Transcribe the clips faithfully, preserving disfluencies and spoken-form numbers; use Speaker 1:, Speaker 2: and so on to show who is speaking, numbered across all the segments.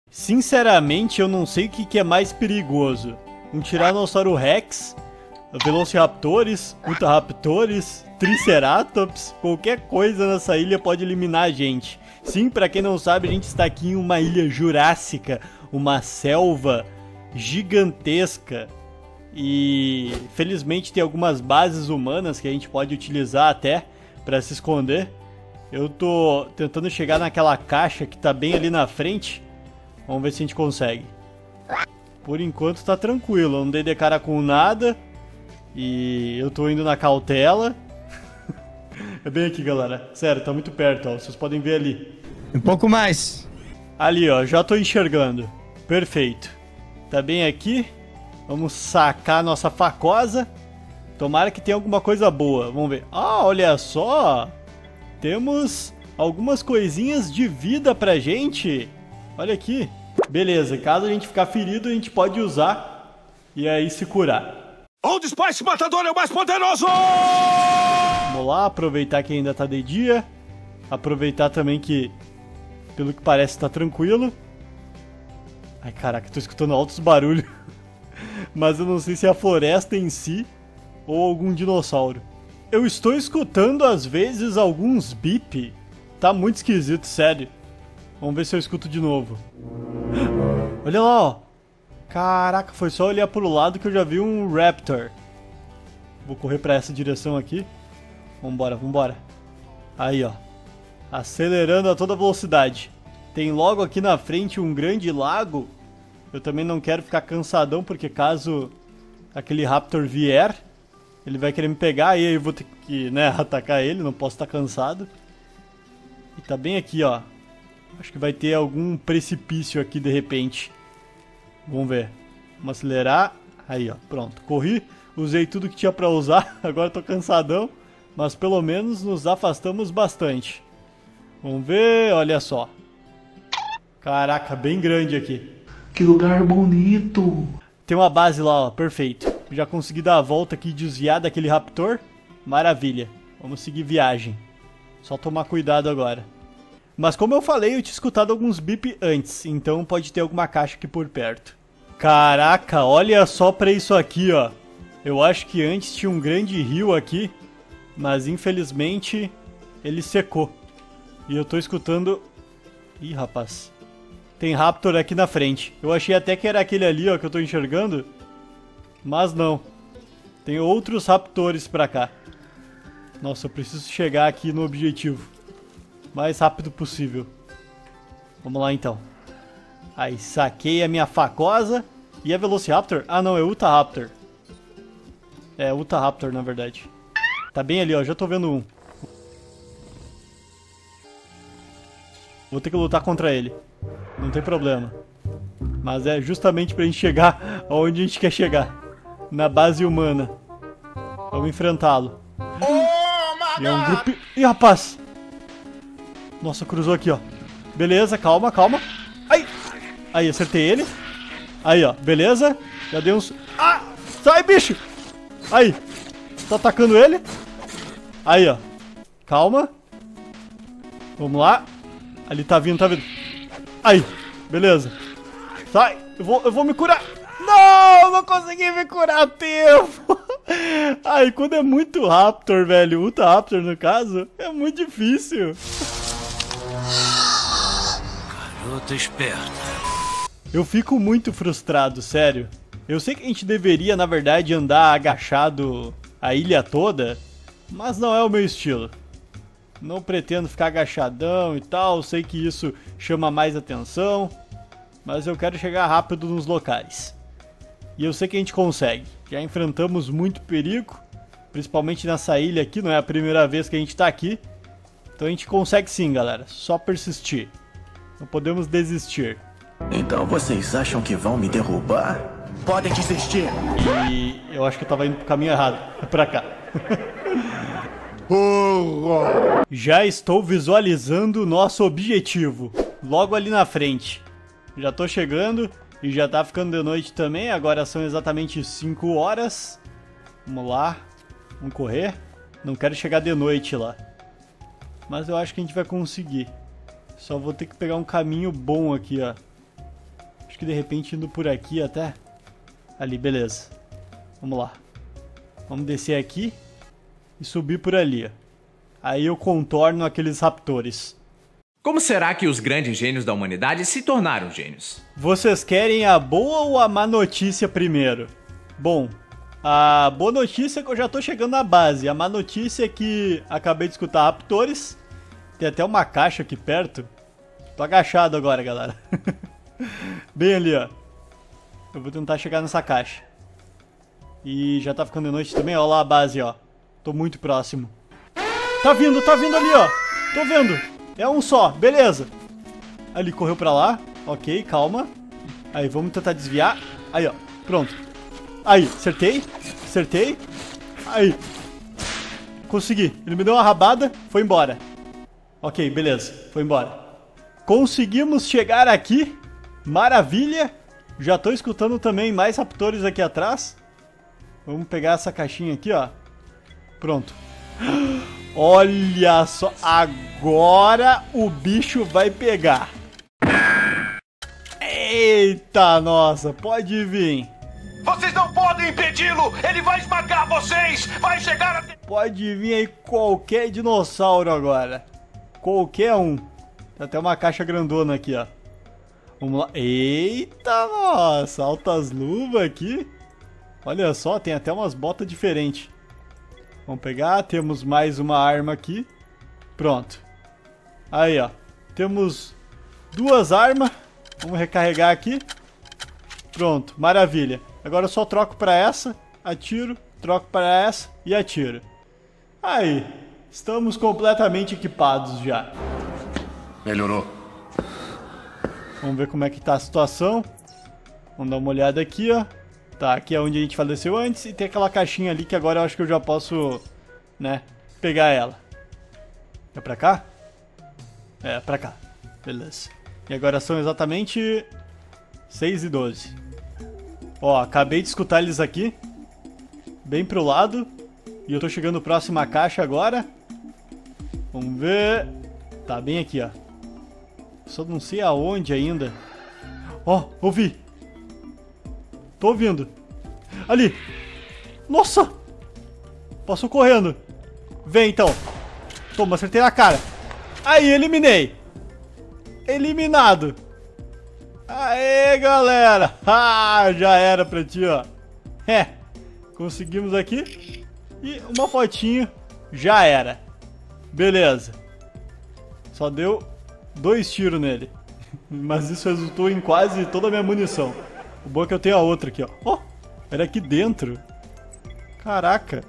Speaker 1: Sinceramente, eu não sei o que, que é mais perigoso. Um Tiranossauro Rex, Velociraptores, Utahraptores, Triceratops, qualquer coisa nessa ilha pode eliminar a gente. Sim, pra quem não sabe, a gente está aqui em uma ilha jurássica, uma selva gigantesca. E felizmente tem algumas bases humanas que a gente pode utilizar até pra se esconder. Eu tô tentando chegar naquela caixa que tá bem ali na frente. Vamos ver se a gente consegue. Por enquanto tá tranquilo, eu não dei de cara com nada. E eu tô indo na cautela. É bem aqui, galera. Sério, tá muito perto, ó. Vocês podem ver ali.
Speaker 2: Um pouco mais.
Speaker 1: Ali, ó. Já tô enxergando. Perfeito. Tá bem aqui. Vamos sacar nossa facosa. Tomara que tenha alguma coisa boa. Vamos ver. Ah, olha só. Temos algumas coisinhas de vida pra gente. Olha aqui. Beleza, caso a gente ficar ferido, a gente pode usar e aí se curar.
Speaker 3: Old Spice Matador é o mais poderoso!
Speaker 1: Vamos lá, aproveitar que ainda tá de dia. Aproveitar também que, pelo que parece, tá tranquilo. Ai, caraca, tô escutando altos barulhos. Mas eu não sei se é a floresta em si ou algum dinossauro. Eu estou escutando, às vezes, alguns bip. Tá muito esquisito, sério. Vamos ver se eu escuto de novo. Olha lá, ó. Caraca, foi só olhar pro lado que eu já vi um Raptor. Vou correr pra essa direção aqui. Vambora, vambora. Aí, ó. Acelerando a toda velocidade. Tem logo aqui na frente um grande lago. Eu também não quero ficar cansadão, porque caso aquele Raptor vier, ele vai querer me pegar e aí eu vou ter que, né, atacar ele. Não posso estar cansado. E tá bem aqui, ó. Acho que vai ter algum precipício aqui de repente. Vamos ver. Vamos acelerar. Aí, ó. Pronto. Corri. Usei tudo que tinha pra usar. Agora tô cansadão. Mas pelo menos nos afastamos bastante. Vamos ver. Olha só. Caraca, bem grande aqui.
Speaker 3: Que lugar bonito.
Speaker 1: Tem uma base lá, ó. Perfeito. Já consegui dar a volta aqui e desviar daquele Raptor. Maravilha. Vamos seguir viagem. Só tomar cuidado agora. Mas como eu falei, eu tinha escutado alguns bip antes, então pode ter alguma caixa aqui por perto. Caraca, olha só pra isso aqui, ó. Eu acho que antes tinha um grande rio aqui, mas infelizmente ele secou. E eu tô escutando... Ih, rapaz. Tem Raptor aqui na frente. Eu achei até que era aquele ali, ó, que eu tô enxergando. Mas não. Tem outros Raptors pra cá. Nossa, eu preciso chegar aqui no objetivo. Mais rápido possível. Vamos lá então. Aí, saquei a minha facosa. E a Velociraptor? Ah não, é Utahraptor. É, Utahraptor na verdade. Tá bem ali, ó, já tô vendo um. Vou ter que lutar contra ele. Não tem problema. Mas é justamente pra gente chegar aonde a gente quer chegar. Na base humana. Vamos enfrentá-lo. E é um grupo... Ih, rapaz! Nossa, cruzou aqui, ó. Beleza, calma, calma. Ai! Aí, acertei ele. Aí, ó. Beleza. Já dei uns... Ah! Sai, bicho! Aí. Tô atacando ele. Aí, ó. Calma. Vamos lá. Ali tá vindo, tá vindo. Aí. Beleza. Sai. Eu vou, eu vou me curar. Não! Não consegui me curar a tempo. Aí, quando é muito Raptor, velho. Utahraptor, no caso. É muito difícil.
Speaker 3: Garota esperta.
Speaker 1: Eu fico muito frustrado, sério. Eu sei que a gente deveria, na verdade, andar agachado a ilha toda, mas não é o meu estilo. Não pretendo ficar agachadão e tal, sei que isso chama mais atenção, mas eu quero chegar rápido nos locais. E eu sei que a gente consegue. Já enfrentamos muito perigo, principalmente nessa ilha aqui, não é a primeira vez que a gente tá aqui. Então a gente consegue sim, galera, só persistir. Não podemos desistir.
Speaker 4: Então vocês acham que vão me derrubar? Podem desistir.
Speaker 1: E eu acho que eu tava indo pro caminho errado. É pra cá. Já estou visualizando o nosso objetivo. Logo ali na frente. Já tô chegando e já tá ficando de noite também. Agora são exatamente cinco horas. Vamos lá. Vamos correr. Não quero chegar de noite lá. Mas eu acho que a gente vai conseguir. Só vou ter que pegar um caminho bom aqui, ó. que de repente indo por aqui até. Ali, beleza. Vamos lá. Vamos descer aqui e subir por ali, ó. Aí eu contorno aqueles raptores.
Speaker 2: Como será que os grandes gênios da humanidade se tornaram gênios?
Speaker 1: Vocês querem a boa ou a má notícia primeiro? Bom, a boa notícia é que eu já tô chegando na base. A má notícia é que acabei de escutar raptores. Tem até uma caixa aqui perto. Tô agachado agora, galera. Bem ali, ó. Eu vou tentar chegar nessa caixa. E já tá ficando de noite também. Olha lá a base, ó. Tô muito próximo. Tá vindo, tá vindo ali, ó. Tô vendo. É um só, beleza. Ali, correu pra lá. Ok, calma. Aí, vamos tentar desviar. Aí, ó, pronto. Aí, acertei. Acertei. Aí. Consegui. Ele me deu uma rabada, foi embora. Ok, beleza, foi embora. Conseguimos chegar aqui. Maravilha. Já tô escutando também mais raptores aqui atrás. Vamos pegar essa caixinha aqui, ó. Pronto. Olha só, agora o bicho vai pegar. Eita, nossa, pode vir.
Speaker 3: Vocês não podem impedi-lo! Ele vai esmagar vocês! Vai chegar até...
Speaker 1: Pode vir aí qualquer dinossauro agora. Qualquer um. Tem até uma caixa grandona aqui, ó. Vamos lá. Eita, nossa, altas luvas aqui. Olha só, tem até umas botas diferentes. Vamos pegar, temos mais uma arma aqui. Pronto. Aí, ó. Temos duas armas. Vamos recarregar aqui. Pronto, maravilha. Agora eu só troco para essa, atiro, troco para essa e atiro. Aí, estamos completamente equipados já.
Speaker 3: Melhorou.
Speaker 1: Vamos ver como é que tá a situação. Vamos dar uma olhada aqui, ó. Tá, aqui é onde a gente faleceu antes e tem aquela caixinha ali que agora eu acho que eu já posso, né, pegar ela. É pra cá? É, pra cá. Beleza. E agora são exatamente seis e doze. Ó, acabei de escutar eles aqui. Bem pro lado. E eu tô chegando próximo à caixa agora. Vamos ver. Tá bem aqui, ó. Só não sei aonde ainda. Ó, ouvi. Tô ouvindo. Ali. Nossa. Passou correndo. Vem, então. Toma, acertei na cara. Aí, eliminei. Eliminado. Aê, galera. Ah, já era pra ti, ó. É. Conseguimos aqui. E uma fotinho. Já era. Beleza. Só deu dois tiros nele. Mas isso resultou em quase toda a minha munição. O bom é que eu tenho a outra aqui, ó. Ó, oh, era aqui dentro. Caraca.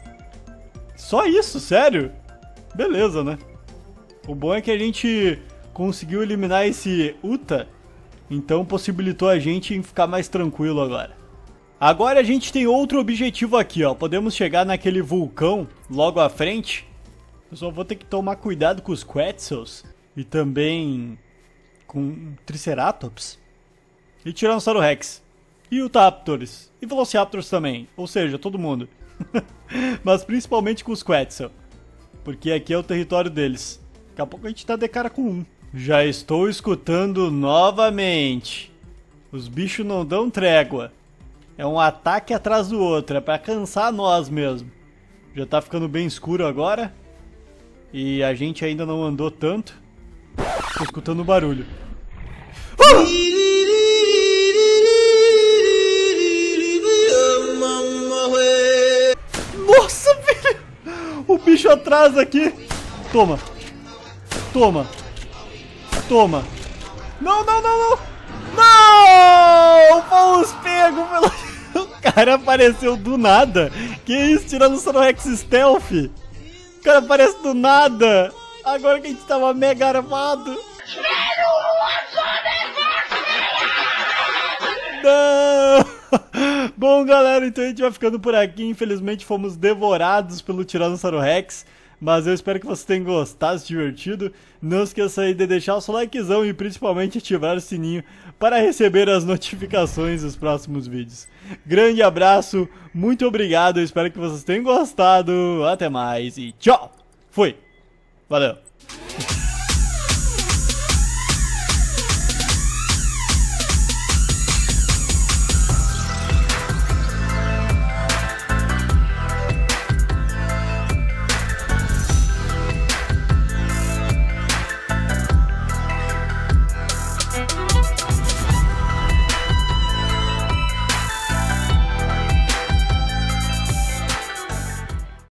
Speaker 1: Só isso, sério? Beleza, né? O bom é que a gente conseguiu eliminar esse Uta. Então possibilitou a gente em ficar mais tranquilo agora. Agora a gente tem outro objetivo aqui, ó. Podemos chegar naquele vulcão logo à frente. Eu só vou ter que tomar cuidado com os Quetzals. E também com Triceratops. E Tiranossauro Rex. E o Raptors. E Velociraptors também. Ou seja, todo mundo. Mas principalmente com os Quetzal. Porque aqui é o território deles. Daqui a pouco a gente tá de cara com um. Já estou escutando novamente. Os bichos não dão trégua. É um ataque atrás do outro. É pra cansar nós mesmo. Já tá ficando bem escuro agora. E a gente ainda não andou tanto. Tô escutando o barulho. Uh! Nossa, velho! O bicho atrás aqui. Toma. Toma. Toma. Não, não, não, não. Não! Fomos pegos pelo... O cara apareceu do nada. Que isso? Tiranossauro Rex Stealth. O cara aparece do nada. Agora que a gente tava mega armado. Não! Bom, galera, então a gente vai ficando por aqui. Infelizmente fomos devorados pelo Tiranossauro Rex. Mas eu espero que vocês tenham gostado, se divertido. Não esqueça aí de deixar o seu likezão e principalmente ativar o sininho para receber as notificações dos próximos vídeos. Grande abraço, muito obrigado, eu espero que vocês tenham gostado. Até mais e tchau! Fui! Valeu!